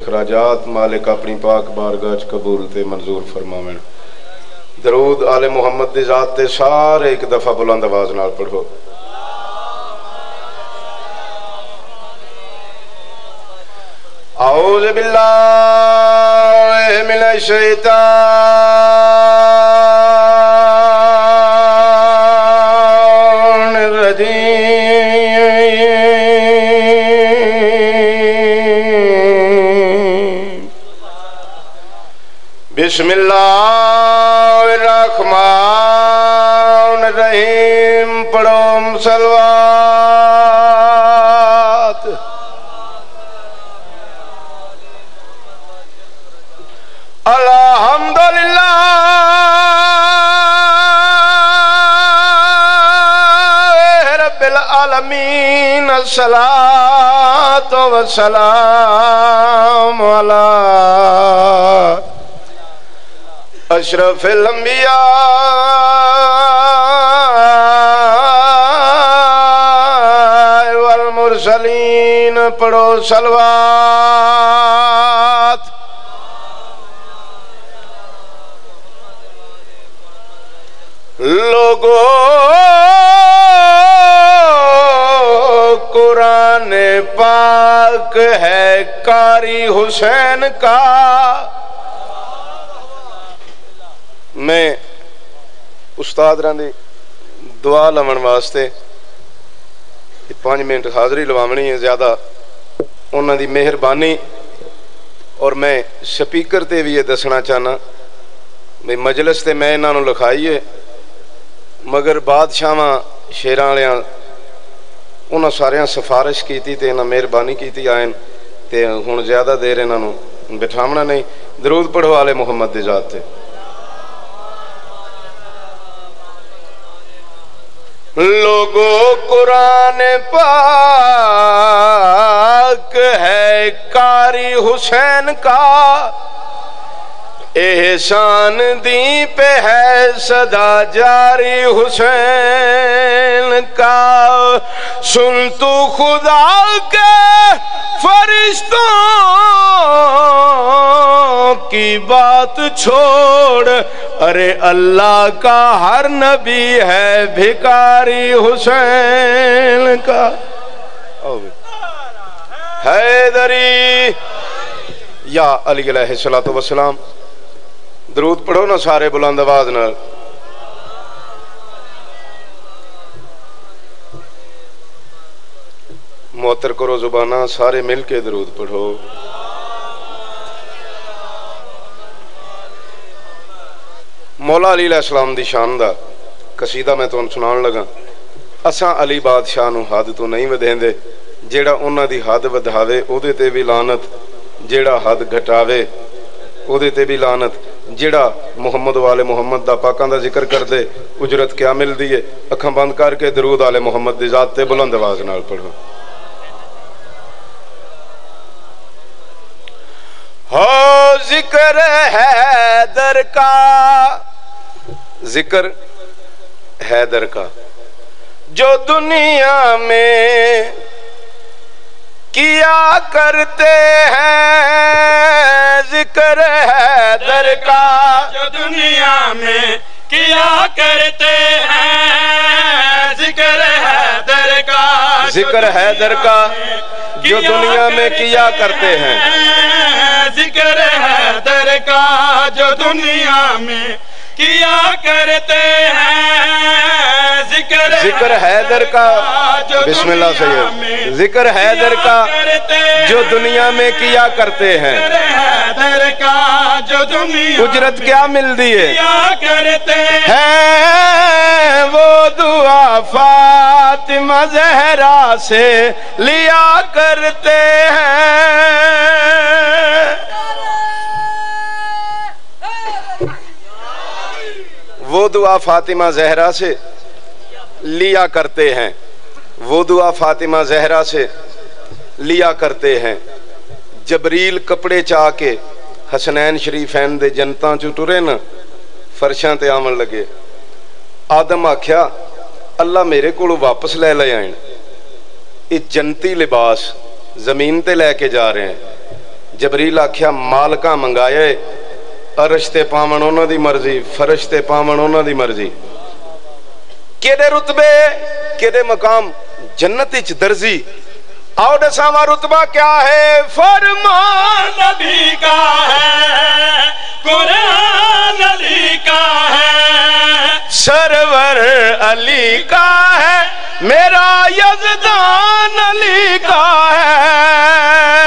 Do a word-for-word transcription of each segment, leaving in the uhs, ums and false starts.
اخراجات مالک اپنی پاک بارگاہ چ قبول تے منظور فرماویں۔ درود آل محمد دی ذات تے سارے ایک دفعہ بلند آواز نال پڑھو۔ اعوذ باللہ من الشیطان الرجیم۔ بسم اللہ الرحمن الرحیم۔ پڑھو صلوات۔ الحمدللہ رب العالمین، الصلاۃ والسلام علی اشرف الانبیاء والمرسلین۔ پڑھو صلوات۔ لوگو قرآن پاک ہے قاری حسین کا۔ میں استاد رہندی دعا لمن واسطے پانچ منٹ حاضری لوامنی ہے، زیادہ انہاں دی مہربانی، اور میں سپیکر تے بھی یہ دسنا چاہنا بھئی مجلس تے میں انہاں نوں لکھائیے، مگر بادشاہاں شیراں والیاں انہاں ساریاں سفارش کیتی تے انہاں مہربانی کیتی آئین تے ہن زیادہ دیر انہاں نوں بٹھاونا نہیں۔ درود پڑھو آل محمد دی ذات تے۔ لوگو قرآن پاک ہے قاری حسین کا، احسان دی پہ ہے صدا جاری حسین کا۔ سن تو خدا کے فرشتوں کی بات چھوڑ، ارے اللہ کا ہر نبی ہے بھکاری حسین کا۔ حیدری یا علی علیہ الصلوۃ والسلام۔ درود پڑھو نا سارے بلند آواز نال۔ معطر کرو زبانہ، سارے مل کے درود پڑھو۔ مولا علی علیہ السلام دی شان دا قصیدہ میں تو سنان لگا۔ اساں علی بادشاہ نو حد تو نہیں ودیندے، جیڑا انہاں دی حد ودھاوے او دے تے بھی لعنت، جیڑا حد گھٹاوے او دے تے بھی لعنت، جیڑا محمد والے محمد دا پاکاں دا ذکر کر دے اجرت کیا مل دیئے۔ اکھاں بند کر کے درود آل محمد دی ذات تے بلند آواز نال پڑھو۔ ہو ذکر حیدر کا، ذکر حیدر کا جو دنیا میں کیا کرتے ہیں، ذکر حیدر کا جو دنیا میں کیا کرتے ہیں، ذکر حیدر کا ذکر حیدر کا جو دنیا میں کیا کرتے ہیں، ذکر حیدر کا جو دنیا میں کیا کرتے ہیں، ذکر حیدر کا بسم اللہ سید، ذکر حیدر کا جو دنیا میں کیا کرتے ہیں، حیدر کا جو دنیا اجرت کیا مل دیئے ہے، وہ دعا فاطمہ زہرا سے لیا کرتے ہیں۔ وہ دعا فاطمہ زہرا سے لیا کرتے ہیں، وہ دعا فاطمہ زہرا سے لیا کرتے ہیں۔ جبریل کپڑے چاہ کے حسنین شریفین دے جنتاں چو ٹرے نا، فرشاں تے آمن لگے۔ آدم آکھیا اللہ میرے کو واپس لے لے آئیں، اس جنتی لباس زمین تے لے کے جا رہے ہیں۔ जबरील आख्या मालका मंगाए अरश ते पावन उन्हां दी मर्जी, फरश ते पावन उन्हां दी मर्जी। केड़े रुतबे केड़े मकाम जन्नत विच दर्जी। आओ दसावा रुतबा क्या है। फरमान नबी का है, कुरान अली का है, सरवर अली का है, मेरा यज़दान अली का है।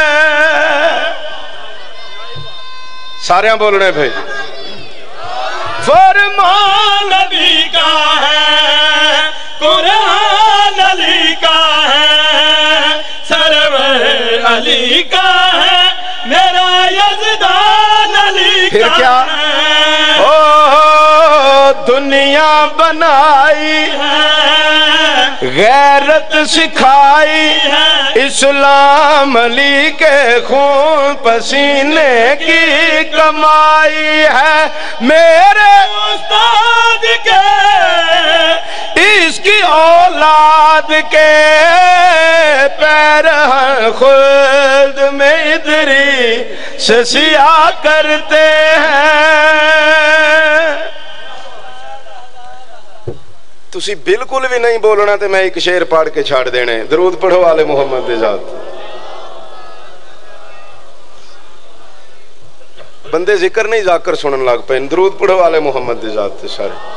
सारे बोलने भाई। फरमान नबी का है, कुरान अली का है, सरवर अली का है, मेरा यज़दान अली फिर का क्या? है। ओ दुनिया बनाई है, गैरत सिखाई, है, इस्लाम अली के खून पसीने की कमाई है। मेरे उस्ताद के इसकी औलाद के पैर हैं खुद में इधरी से सिया करते हैं। तुसी बिल्कुल भी नहीं बोलना तो मैं एक शेर पढ़ के छाड़ देने। दरूद पढ़ो आले मुहम्मद दे जात। बंदे जिक्र नहीं जाकर सुनन लग पे। दरूद पढ़ो आले मुहम्मद दे जात सारे।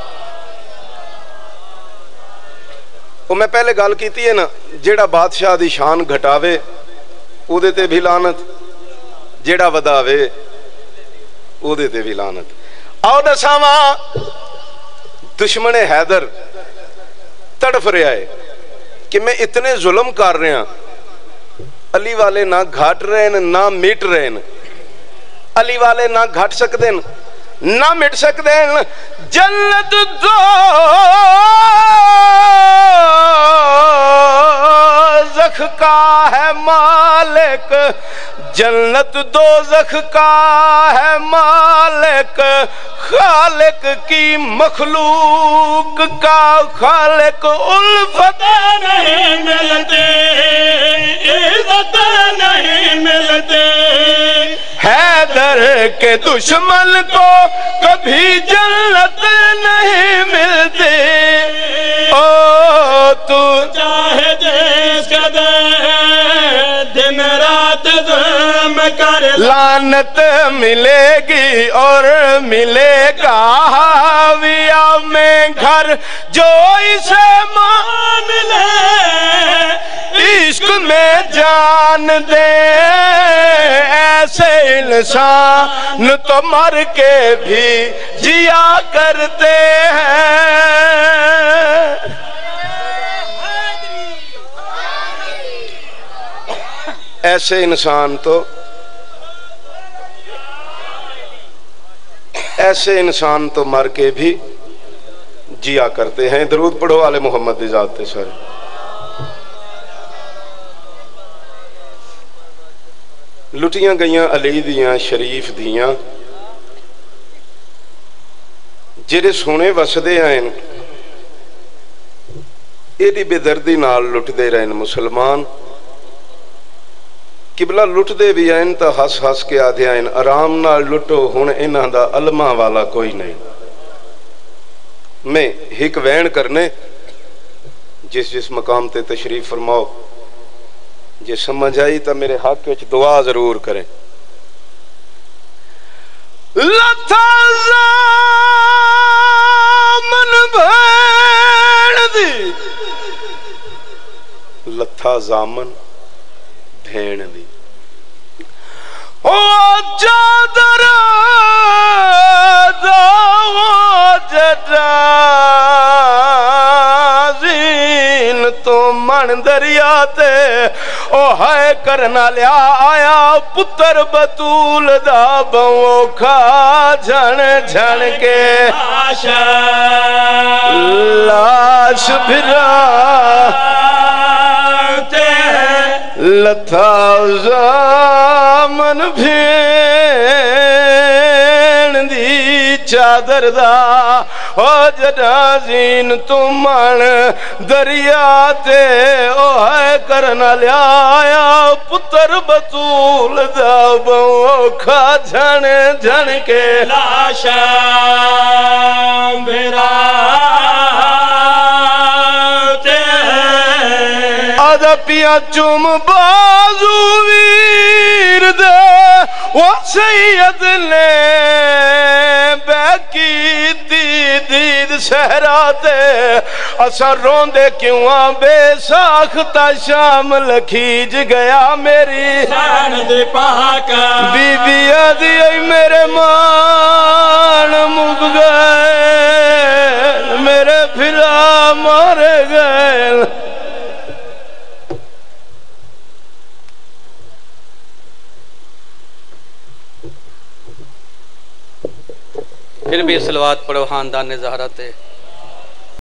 वो मैं पहले गल की है ना, जेड़ा बादशाह दी शान घटावे उहदे ते भी लानत, जेड़ा वधावे उहदे ते भी लानत। आओ दसावा दुश्मने हैदर तड़फ रहा है कि मैं इतने जुल्म कर रहा, अली वाले ना घट रहे न ना मिट रहे न। अली वाले ना घट सकते न ना मिट सकते न। जन्नत दो ज़ख का है मालिक, जन्नत दोज़ख का है मालिक, खालिक की मखलूक का खालिक उल्फत नहीं मिलते, इज्जत नहीं मिलते। हैदर के दुश्मन को कभी जन्नत नहीं मिलती। ओ तू चाहे जिस कदर दिन रात जुल्म कर, लानत मिलेगी और मिलेगा हाविया में घर। जो इसे मान ले इश्क में जान दे, ऐसे इंसान तो मर के भी जिया करते हैं। ऐसे इंसान तो ऐसे इंसान तो मर के भी जिया करते हैं। दरूद पढ़ो आले मोहम्मद दी जात ते सारे। लुटियां गईयां अली दियां शरीफ दियां जेड़े सोने वसदे आए एदी बेदर्दी नाल लुटदे रहे मुसलमान। किबला लुटदे भी आए तो हस हस के आदे आए आराम नाल लुटो, हुण इन्हां दा अलमा वाला कोई नहीं। मैं हिक वैन करने जिस जिस मकाम ते तशरीफ फरमाओ, जे समझ आई तो मेरे हक विच दुआ जरूर करें। लथा जामन भेड़ दी, लथा जामन भेड़ दी, ओ चादर जटाजीन तो मन दरिया ते ओ है करना लिया आया पुत्र बतूल दा बौखा झण झण के आशा लाश भिरा लथा जामन भेड़ दी چادر دا او جڑا زین تمان دریا تے او ہے کرنا لیا آیا پتر بطول دا بوکھا جھن جھن کے لاشا میرا آدھا پیا چوم بازو ویر دے وہ سید نے بیکی دید دید سہراتے اسا روندے کیوں آن بے ساختہ شام لکھیج گیا میری سان دے پاکا بی بی آدھی ای میرے مان مب گئے میرے پھلا مار گئے پھر بھی صلوات پڑھو خاندان زہرا تے